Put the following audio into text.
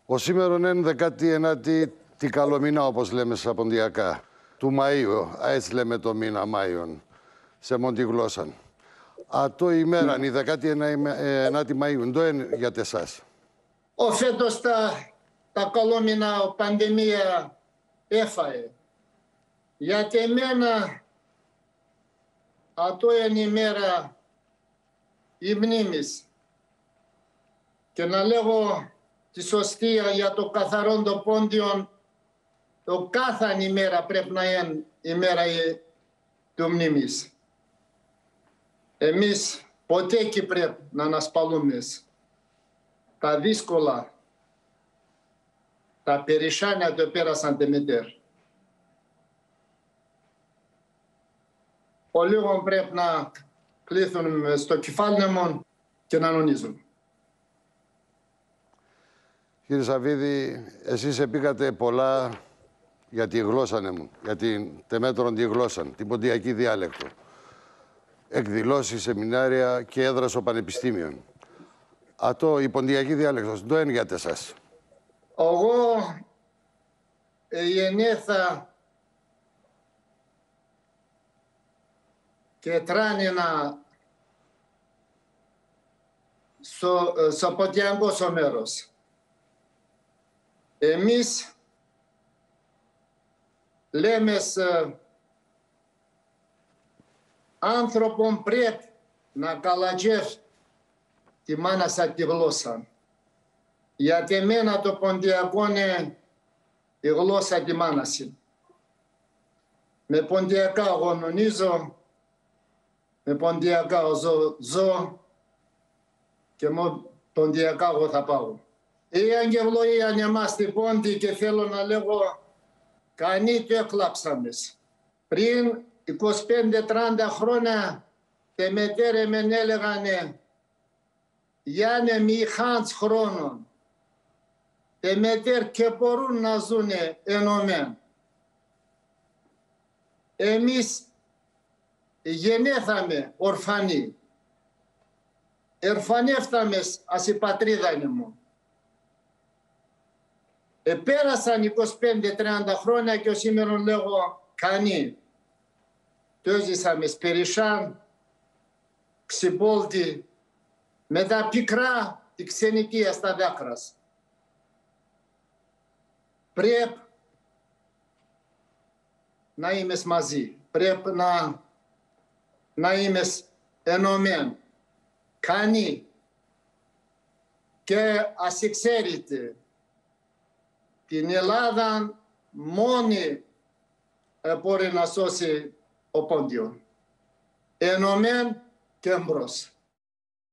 Ο σήμερον είναι 19η τη καλομήνα, όπως λέμε στα ποντιακά, του Μαΐου, έτσι λέμε το μήνα Μάιον, σε μοντιγλώσσαν. Αυτό η μέρα, η 19η Μαΐου, το είναι για τεσάς. Ο φέτος τα καλόμηνα, η πανδημία έφαε. Γιατί εμένα αυτό είναι η μέρα η μνήμης. Και να λέγω τη σωστία για το καθαρόν το πόντιον, το κάθε ημέρα πρέπει να είναι η μέρα του μνήμης. Εμείς ποτέ και πρέπει να ανασπαλούμε τα δύσκολα, τα περισάνια το πέρασαν τη μητέρ. Ο λίγο πρέπει να κλείθουν στο κεφάλι μου και να νονίζουν. Κύριε Σαββίδη, εσείς επήγατε πολλά για τη γλώσσα μου, για την τεμέτρον τη γλώσσα, την ποντιακή διάλεκτο. Εκδηλώσεις, σεμινάρια και έδρα στο πανεπιστήμιο. Αυτό η ποντιακή διάλεκτος, το είναι για εσάς. Εγώ γεννήθα και τράνινα στο ποντιακό μέρος. Εμείς λέμε άνθρωπον πρέπει να καλατζεύει τη μάνα σαν τη γλώσσα. Γιατί εμένα το ποντιακό είναι η γλώσσα τη μάνας. Με ποντιακά εγώ νονίζω, με ποντιακά ζω και με ποντιακά εγώ θα πάω. Η αγγελοία είναι εμάς στην πόντη και θέλω να λέγω κανεί το έκλαψαμε. Πριν 25-30 χρόνια τε μετέρε μεν έλεγανε Γιάννε μη χάντς χρόνων. Τε μετέρ και μπορούν να ζουνε ενωμέν. Εμείς γεννήθαμε ορφανοί. Ερφανεύταμε ας η πατρίδα μου. Πέρασαν 25-30 χρόνια και σήμερα λέγω κανεί. Το έζησαμε Σπερισσάν, Ξυπόλτη, με τα πικρά η ξενικία στα δάκρας. Πρέπει να είμαστε μαζί, πρέπει να είμαστε ενωμένοι. Κανεί και ας ξέρετε, την Ελλάδα μόνη μπορεί να σώσει ο πόντιον. Ενωμένοι και εμπρός.